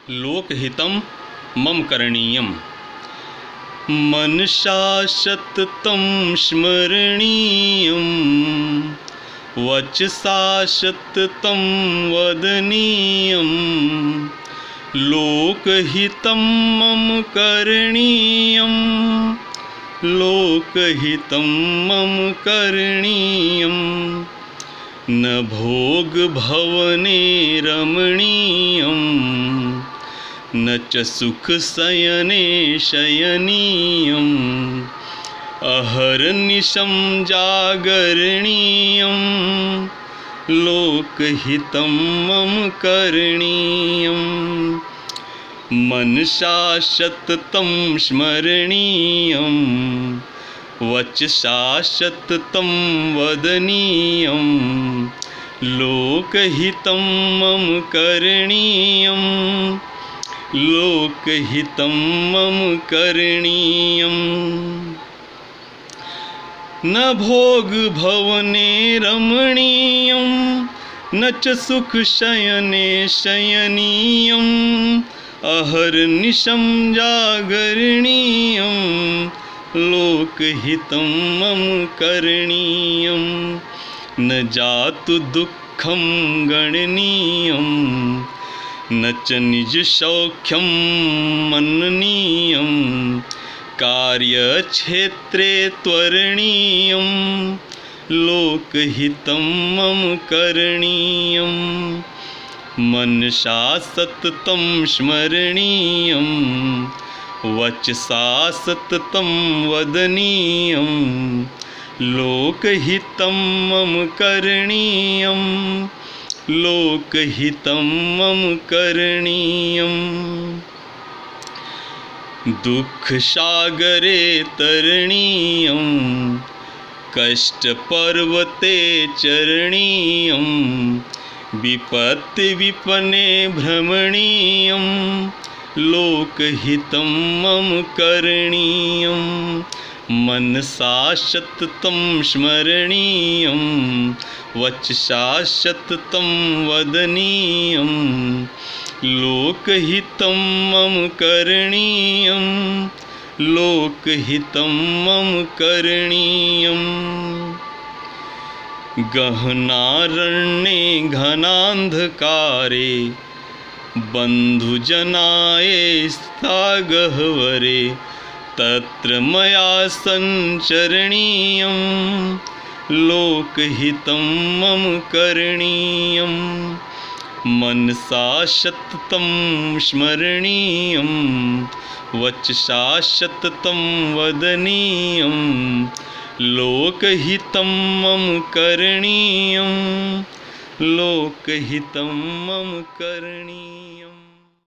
लोकहितं मम करणीयम्। मनसा सततं स्मरणीयं, वचसा सततं वदनीयं। लोकहितं मम करणीयं, लोकहितं मम करणीयं। न भोगभवने रमणीयं, न च सुखशयने शयनीयम्। अहर्निशं जागरणीयं, लोकहितं मम करणीयम्। मनसा सततं स्मरणीयं, वचसा सततं वदनीयं। लोकहितं मम करणीयं, लोकहितं मम करणीयम्। न भोगभवने रमणीयं, न च सुखशयने शयनीयम्। अहर्निशं जागरणीयं, लोकहितं मम करणीयं। न जातु दुःखं गणनीयं, न च निजसौख्यं मननीयं। कार्यक्षेत्रे त्वरणीयं, लोकहितं मम करणीयं। मनसा सततं स्मरणीयं, वचसा सततं वदनीयं। लोकहितं मम करणीयं, लोकहितं मम करणीयम्। दुःखसागरे तरणीयं, कष्टपर्वते चरणीयं। विपत्तिविपणे भ्रमणीयं, लोकहितं मम करणीयं। मनसा सततं स्मरणीयं, वचसा सततं वदनीयं। लोकहितं मम करणीयं, लोकहितं मम करणीयम्। गहनारण्ये घनान्धकारे, बन्धुजनाये स्थागह्वरे। तत्र मया सञ्चरणीयं, लोकहितं मम करणीयं। मनसा सततं स्मरणीयं, वचसा सततं वदनीयं। लोकहितं मम करणीयं, लोकहितं मम करणीयम्।